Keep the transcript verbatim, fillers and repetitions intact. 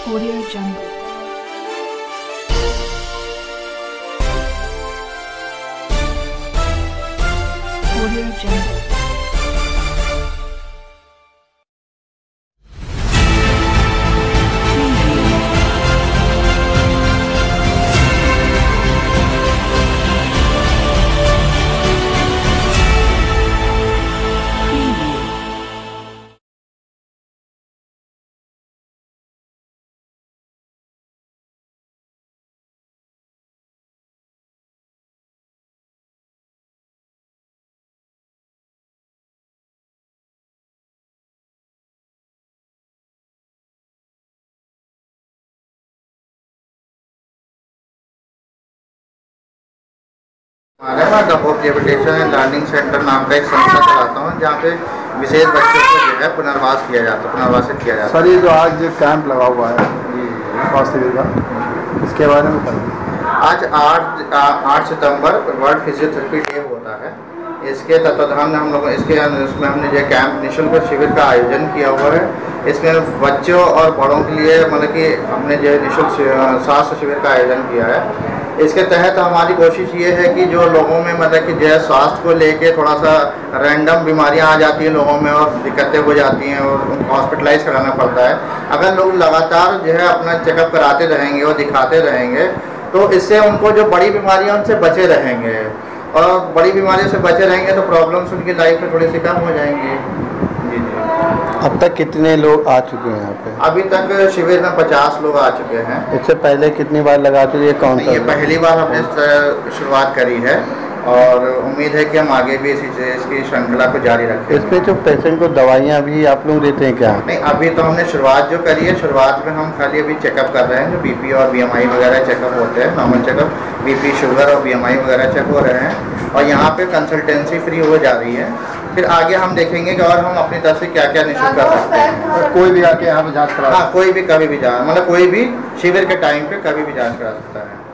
Audio Jungle. Audio Jungle. हमारे मैं Dabok rehabilitation and learning centre नाम का एक संस्था चलाता हूँ, जहाँ पे विशेष बच्चों को जो है पुनर्वास किया जाता है, पुनर्वासित किया जाता है। सर, ये जो आज जो कैंप लगा हुआ है स्वास्थ्य शिविर का, इसके बारे में बताइए। आज आठ आठ सितंबर वर्ल्ड फिजियोथेरेपी डे होता है। इसके तत्वाधान में हम लोग इसके इसमें हमने जो कैंप निःशुल्क शिविर का आयोजन किया हुआ है। इसमें बच्चों और बड़ों के लिए मतलब कि हमने जो निःशुल्क स्वास्थ्य शिविर का आयोजन किया है। इसके तहत हमारी कोशिश ये है कि जो लोगों में मतलब कि जो है स्वास्थ्य को लेके थोड़ा सा रैंडम बीमारियां आ जाती हैं लोगों में और दिक्कतें हो जाती हैं और उनको हॉस्पिटलाइज कराना पड़ता है। अगर लोग लगातार जो है अपना चेकअप कराते रहेंगे और दिखाते रहेंगे तो इससे उनको जो बड़ी बीमारियां उनसे बचे रहेंगे, और बड़ी बीमारियों से बचे रहेंगे तो प्रॉब्लम्स उनकी लाइफ में थोड़ी सी कम हो जाएंगी। जी जी। अब तक कितने लोग आ चुके हैं यहाँ पे? अभी तक शिविर में पचास लोग आ चुके हैं। इससे पहले कितनी बार लगा चुके? ये कौन सा? ये पहली बार हमने शुरुआत करी है और उम्मीद है कि हम आगे भी इसी इसकी श्रृंखला को जारी रखें। इसमें जो पेशेंट को दवाइयाँ भी आप लोग देते हैं क्या? नहीं, अभी तो हमने शुरुआत जो करी है, शुरुआत में हम खाली अभी चेकअप कर रहे हैं, जो बीपी और बीएमआई वगैरह चेकअप होते हैं, नॉर्मल चेकअप, बीपी शुगर और बीएमआई वगैरह चेक हो रहे हैं और यहाँ पे कंसल्टेंसी फ्री हो जा रही है। फिर आगे हम देखेंगे कि और हम अपनी तरफ से क्या क्या निःशुल्क कर सकते हैं। तो कोई भी आके यहाँ पे जाँच करा? हाँ, कोई भी कभी भी जा मतलब कोई भी शिविर के टाइम पे कभी भी जाँच करा सकता है।